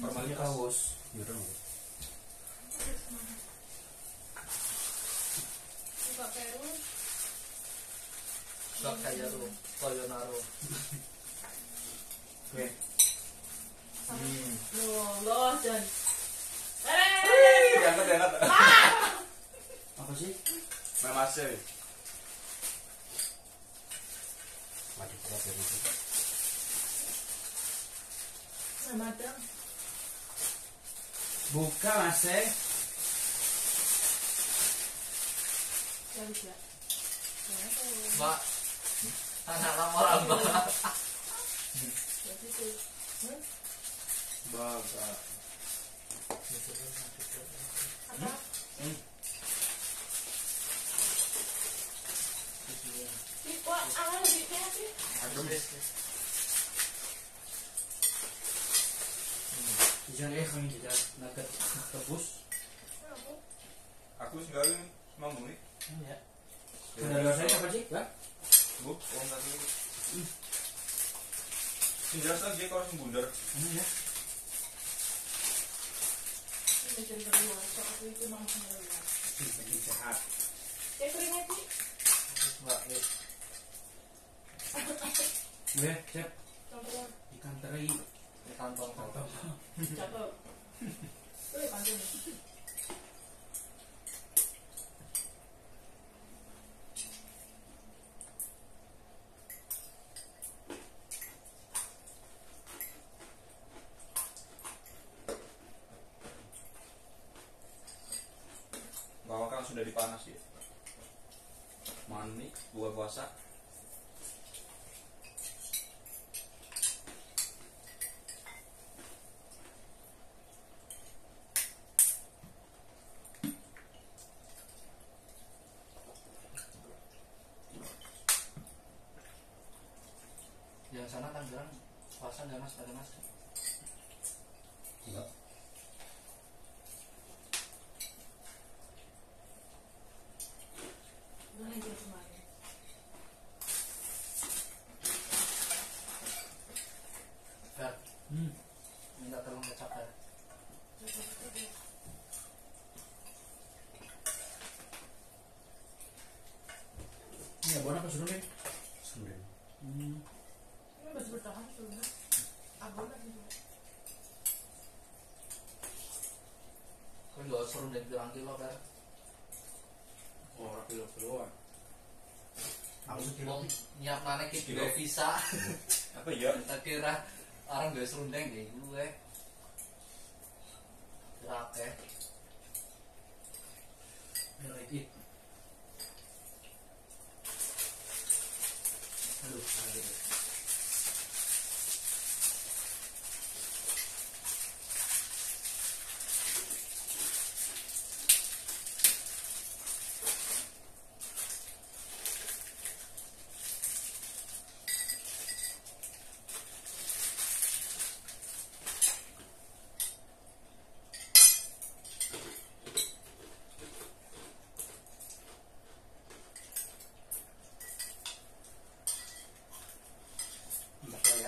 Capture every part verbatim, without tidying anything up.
formalitas kaos ya udah buka Peru gak kayak lu Toyonaro oke hmm loh loh dan diangkat diangkat apa sih memase mati kuat dari itu Ramadan buka mas eh ya bisa mbak anak orang mbak jadi tuh baga apa sih kok awal lebihnya sih adem jangan eh kami tidak nugget tebus aku sekali mau nih ya sudah saya apa sih Pak? Bu, uang tadi ini jelas lagi kalau harus bundar ini ya ini jadi berdua soal aku itu mau berdua ini sehat ya keringnya sih mbak ya ya cek contohnya ikan teri di kantong kantong cakep tuh ya panjang bawang kan sudah dipanas ya manik buah puasa yang sana Tangerang puasa nggak mas pada mas enggak udah aja kemarin Fer hmm minta tolong kecap Fer ini abon apa sudah nih sudah hmm ini masih bertahan sebenarnya abon lagi kan nggak seru dan bilang kilo Fer oh kilo keluar aku mau nyiap mana kita gue visa Apa ya? kita kira orang gue serundeng deh gue kira apa lagi aduh aduh ya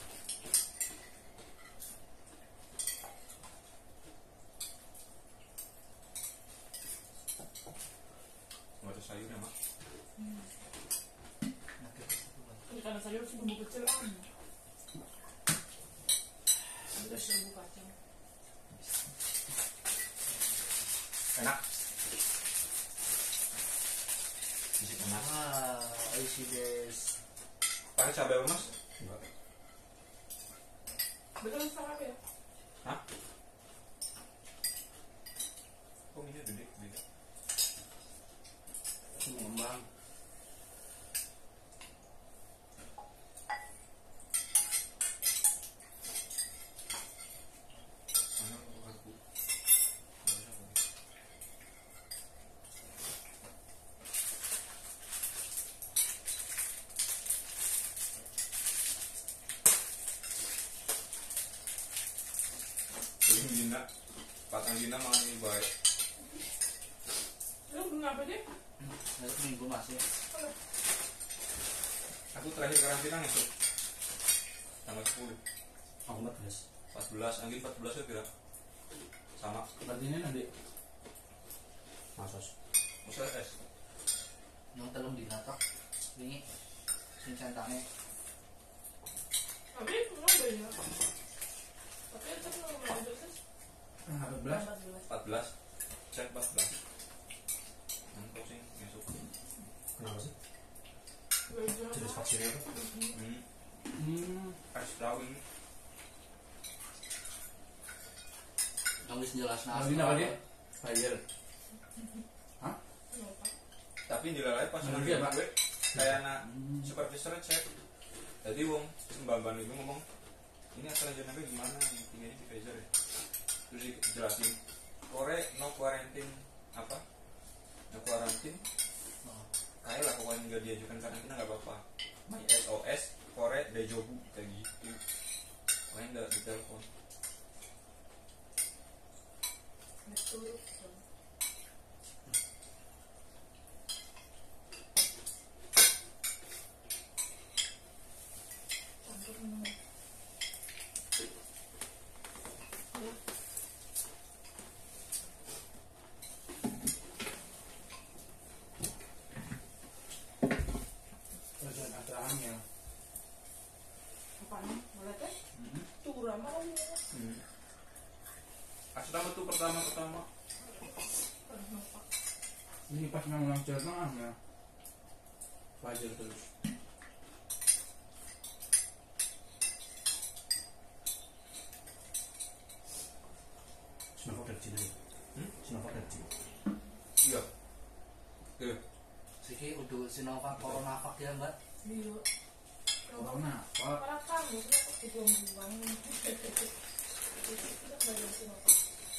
Mau ada sayurnya mas? ini karena sayur sih bumbu kecil kan udah seribu kacang Enak. Isi enak. ah isi des Pakai cabai apa mas? enggak betul sama apa ya Hah? Kok minyak gede? Beda. ngembang Mana aku? Belum Gina, patang Gina malah ini baik. lu kenapa deh nanti minggu mas ya Aku terakhir karantina itu tanggal sepuluh. aku empat belas empat belas, angin empat belas ya kira sama. Berarti ini nanti masos. Maksudnya es. Yang telung dinatak ini sing centangnya Tapi memang banyak. Tapi itu belum ada sih. Nah, empat belas. empat belas. empat belas. Cek empat belas. Nanti sih masuk. Kenapa sih? Belajar. Jenis vaksinnya apa? Hmm. Hmm. Es tahu ini. yang wis jelas Nah, ini apa dia? Pfizer. Hah? Kenapa? Tapi dilalai pas Mengerti ngerti ya, Pak? gue kayak anak Hmm. supervisor cek. Jadi wong sembaban itu ngomong ini AstraZeneca gimana yang tingginya di Pfizer ya. Terus dijelasin Kore no quarantine apa? No quarantine. Oh. Kayak lah pokoknya nggak diajukan karantina nggak apa-apa. My S O S Kore dejobu kayak gitu. Pokoknya nggak ditelepon. Betul. Campur minum. Ya. Kerjaan acaranya. Apaan? Boleh teh? Hmm. Curang mau ya. Hmm. Asrama tuh pertama pertama. Kenapa? Ini pas ngomong cerita ya. Pfizer terus. Sinovac dari Cina. Hmm? Sinovac dari Cina. Iya. Tuh. siki udah Sinovac Coronavac ya mbak. Iya. Corona. Apa? Para kamu kenapa dibuang-buang? Kita belajar Sinovac.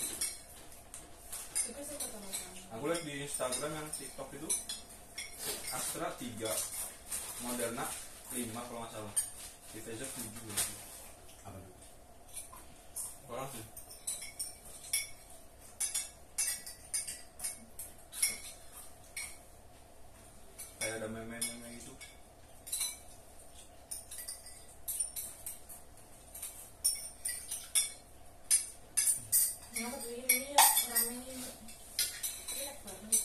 Itu sih kata kamu. Aku lihat di Instagram yang TikTok itu Astra tiga, Moderna lima kalau nggak salah. Di Pfizer tujuh. Apa itu? Orang sih. Kayak ada meme-meme gitu. Kenapa tuh ini ya ramenya enak banget.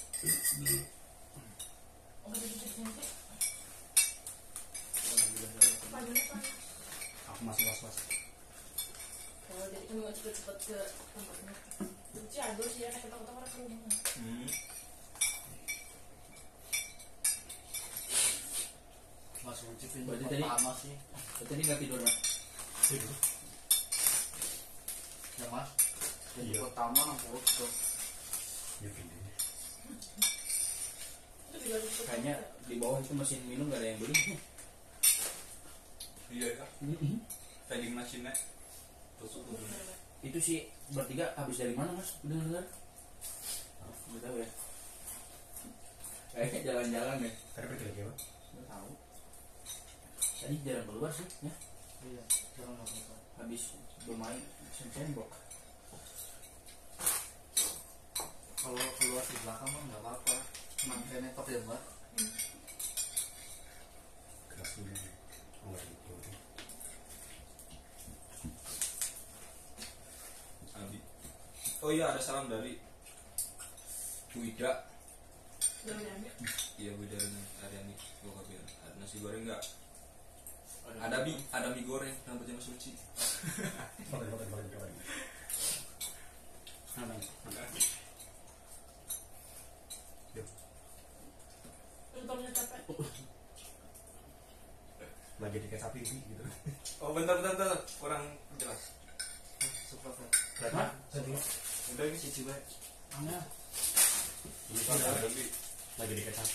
Oh dikit sih. Panjangnya panas. Aku masih was-was. Oh jadi kamu nggak cepet-cepet ke tempatnya. Lucu aduh sih ya ketok-ketok orang ke rumah. Hmm. Mas Uci pintu Berarti tadi- pertama sih Berarti ini nggak tidur mas? Tidur. ya mas. Pintu Iya. pertama nang perut tuh. Ya pindah. Itu juga harus cepet. Kayaknya di bawah itu mesin minum nggak ada yang beli. Iya ya. Vending machine-nya. Tusuk tuh. Itu sih bertiga habis dari mana mas? Bener-bener? Nggak tahu ya. Kayaknya jalan-jalan ya. Karena pergi lagi apa? Nggak tahu. Tadi jarang keluar sih, ya. Iya, jangan apa-apa. Habis bermain sendok. Kalau keluar di belakang mah nggak apa-apa. Makanya top ya mbak. Keras dulu. Oh nggak gitu. Abi. Oh iya ada salam dari Wida. Udah udah ambil. Iya Wida dan Aryani. Gue bilang ada nasi goreng nggak? Ada mie, ada mie goreng rambutnya Mas Suci. Makan makan makan makan. Apa? Yuk. Untungnya capek. Lagi di kayak sapi sih gitu. Oh bentar bentar bentar kurang jelas. Support ya. Hah? Tadi Udah ini Cici baik. Mana? ini ada kan ada lebih lagi di kayak sapi.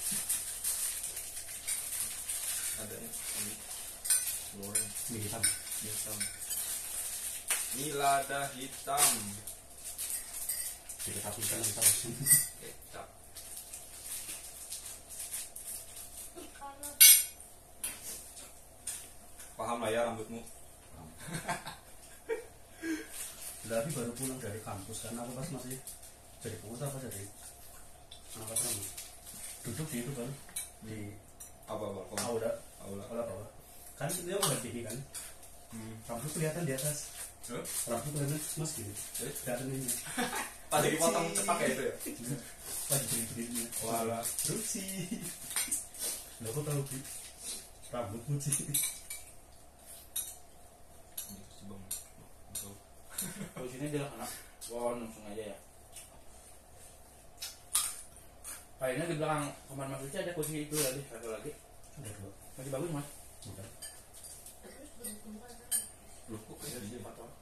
ada ini ini goreng Mie hitam. hitam. Ini lada hitam. Di kayak sapi kan hitam. Kecap. Panas. Paham lah ya rambutmu. Tapi baru pulang dari kampus kan aku pas masih jadi pengusaha apa jadi anak asrama. Duduk di itu kan di Apa balkon? aula Aula. aula bawah. Kan dia udah T V kan. Hmm. Rambut kelihatan di atas. Huh? Rambut kelihatan mas gitu. Eh? Kelihatan ini. Pas dipotong cepat kayak itu ya. Lagi beri-berinya. Walah. Rusi. Lo kok tahu Bi? Rambutmu sih. Bang. Betul. Kalau sini dia anak. Wah, langsung aja ya. Kayaknya di belakang kamar Mas Luci ada kursi itu lagi, satu lagi. Ada dua. Masih bagus Mas. Udah. Terus berkumpul kan. Loh, kok kayak Jadi gini? empat orang.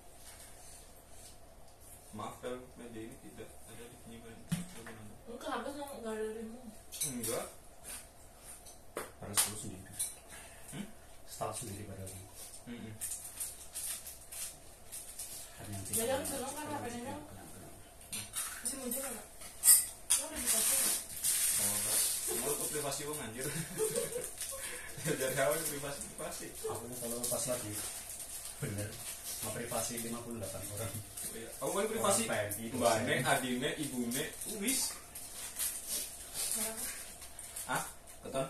Maaf kalau meja ini tidak ada di penyimpanan. Enggak, habis yang enggak ada remote. Enggak. Harus lu sendiri. Hmm? Style sendiri pada lu. Mm-mm. Hanya nanti. Jadi harus bilang kan H P-nya masih muncul enggak? Lo udah dikasih. Oh, enggak. Mau ke privasi wong anjir. Dari awal privasi privasi. Aku kalau pas lagi bener mau privasi lima puluh delapan orang. Aku kan privasi. Orang P M I, Mbakne, adine, ibune, wis. Kenapa? Ah, keton.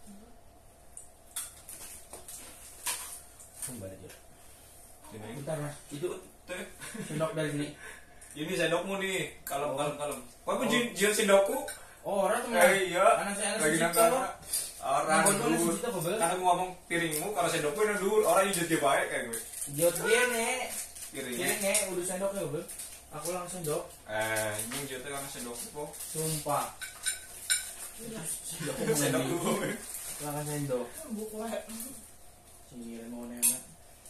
Kembali aja. Sini. Bentar Mas, itu Teh. sendok dari sini. Ini sendokmu nih. Kalem Oh. kalem kalem. Kau pun Oh. jin jin sendokku. Oh, orang tuh Eh iya. Anak saya anak Lagi sisi nangkar. kok. Orang Nangkar dulu. sisi kok, Bel. Kan aku ngomong piringmu kalau sendokku ini dulu orang yang jadi baik kayak gue. Jod dia nih. Piringnya. Kiri nih, udah sendoknya Bel. Aku langsung sendok. Eh, ini jatuh karena sendokku kok. Sumpah. Iya. Sendok Sendok dulu. dulu. Langsung sendok. Buku wae. Sini mau nenek.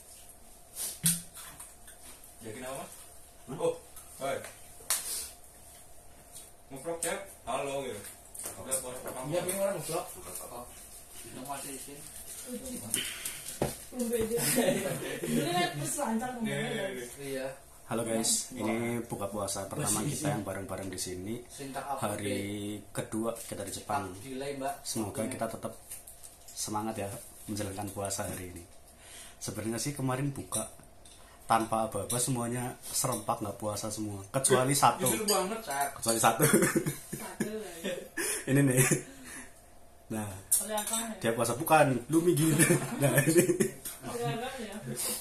Yakin apa? Oh, hai. Mukrok cep. Halo gitu. Udah boleh pertama. Iya, ini orang vlog. Yang masih isin. Belum beda. Ini kan berselancar Nih, nih, ngomongnya. nih. Iya. Halo guys, ini buka puasa pertama kita yang bareng-bareng di sini. Sintak apa? Hari kedua kita di Jepang. Delay mbak. Semoga kita tetap semangat ya menjalankan puasa hari ini. Sebenarnya sih kemarin buka tanpa apa-apa semuanya serempak nggak puasa semua kecuali satu. Justru banget. Kecuali satu. Satu lagi. Ini nih. Nah, Kelihatan ya. dia puasa bukan, lu gini. Nah ini. Kelihatan ya.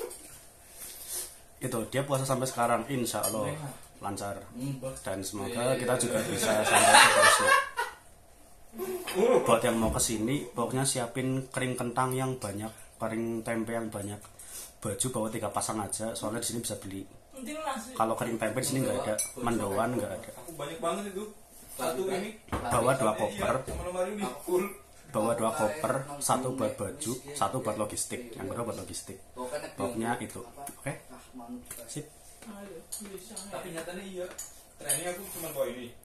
Itu dia puasa sampai sekarang, insya Allah lancar Mbak. dan semoga kita juga bisa sampai seterusnya. Buat yang mau kesini, pokoknya siapin kering kentang yang banyak, kering tempe yang banyak, baju bawa tiga pasang aja, soalnya di sini bisa beli. Penting nasi. Kalau kering tempe di sini nggak ada, mendoan nggak ada. Aku banyak banget itu. Satu ini. Bawa dua koper, Iya, sama lemari ini full. bawa dua koper, satu buat baju, satu buat logistik, yang kedua buat logistik. Pokoknya itu, oke? Sip. Ayo, bisa. Tapi nyatanya iya. Trennya aku cuma bawa ini.